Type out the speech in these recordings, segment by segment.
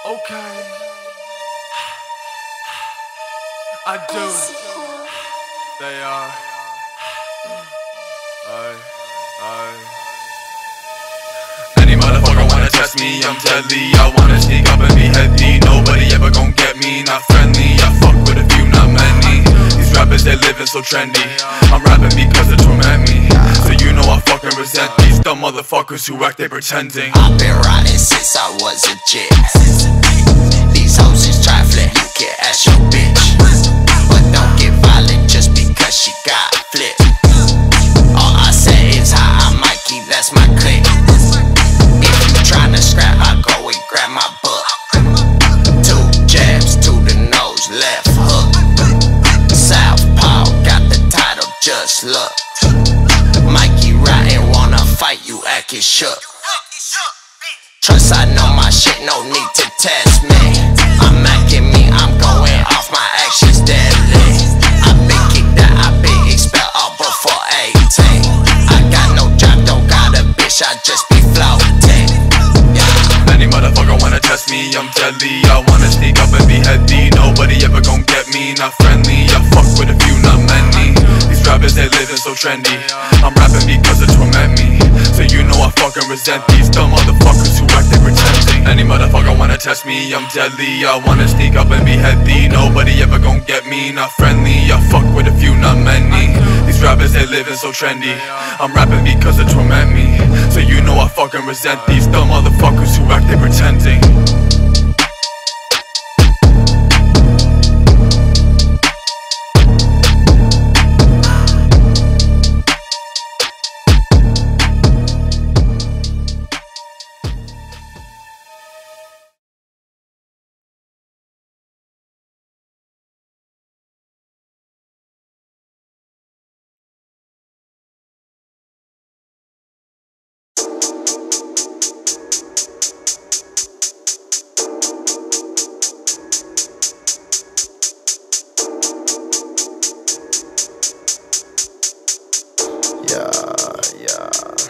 Okay, I do. They are. Any motherfucker wanna test me, I'm deadly. I wanna sneak up and be heavy. Nobody ever gon' get me, not friendly. I fuck with a few, not many. These rappers, they living so trendy. I'm rapping because they torment me. So you know I fucking resent these dumb motherfuckers who act they pretending. I've been riding since I was a chick. These hoes is trifling, you can ask your bitch. But don't get violent just because she got flipped. All I say is hi, I'm Mikey, that's my clique. If you tryna scrap, I go and grab my book. 2 jabs to the nose, left hook. Southpaw, got the title, just look. Mikey riding, wanna fight, you acting shook. Trust I know my shit, no need to test me. I'm acting me, I'm going off my actions deadly. I been kicked out, I been expelled all before 18. I got no job, don't got a bitch, I just be floating. Yeah. Any motherfucker wanna test me, I'm deadly. I wanna sneak up and be heavy. Nobody ever gon' get me, not friendly. I fuck with a few, not many. These rappers, they living so trendy. I'm rapping because they torment me. So you know I fucking resent these dumb motherfuckers who act they pretending. Any motherfucker wanna test me, I'm deadly. I wanna sneak up and be heavy. Nobody ever gon' get me, not friendly. I fuck with a few, not many. These rappers, they living so trendy. I'm rapping because they torment me. So you know I fucking resent these dumb motherfuckers who act they pretending. Yeah.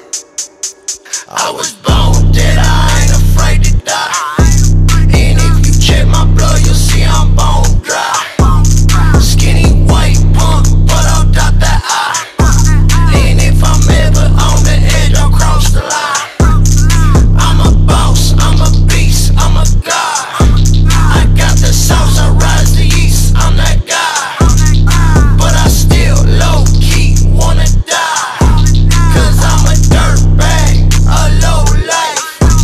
I was born dead, I ain't afraid to die. And if you check my blood, you'll see I'm bone dry. Skinny white punk, but I'll dot that I. And if I'm ever on the edge, I'll cross the line. I'm a boss, I'm a beast, I'm a god. I got the sauce, I rise the east, I'm that guy. But I still low-key wanna die. Cause I'm a dirtbag, a low life.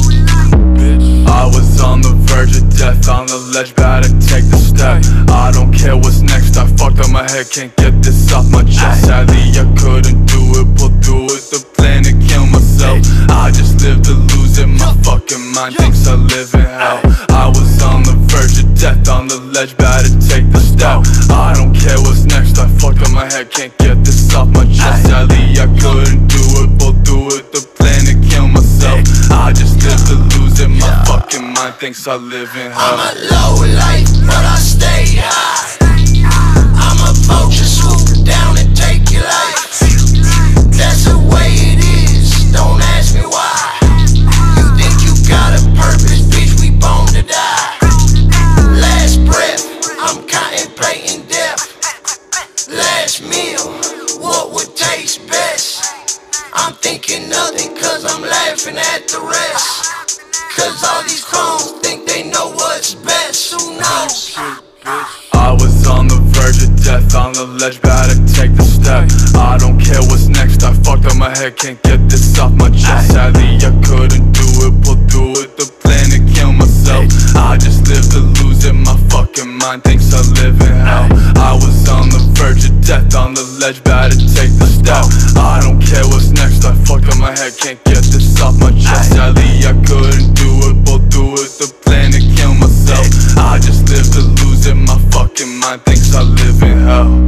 I was on the verge of death, on the ledge, about to take the step. I don't care what's next, I fucked up my head, can't get this off my chest. Sadly I couldn't do it, pull through it, the plan to kill myself. I just live to lose it, my fucking mind thinks I live in hell. I was on the verge of death, on the ledge, about to take the step. I don't care what's next, I fucked up my head, can't get this off my chest. Sadly I couldn't do it, pull through it, the plan to kill myself. I just live to lose it, my fucking mind thinks I live in hell. I'm a low life, but I stay high. I'm a vulture, swoop down and take your life. That's the way it is, don't ask me why. You think you got a purpose, bitch, we born to die. Last breath, I'm contemplating death. Last meal, what would taste best? I'm thinking nothing cause I'm laughing at the rest. Cause all these clones think they know what's best, who knows? I was on the verge of death, on the ledge, about to take the step. I don't care what's next, I fucked up my head, can't get this off my chest. Sadly I couldn't do it, pull through it, the plan to kill myself. I just live to lose it, my fucking mind thinks I live in hell. I was on the verge of death, on the ledge, about to take the step. I don't care what's next, I fucked up my head, can't get this off my chest. Sadly I couldn't do it, pull through it, the plan to kill myself. I just live to lose it, my fucking mind thinks I live in hell.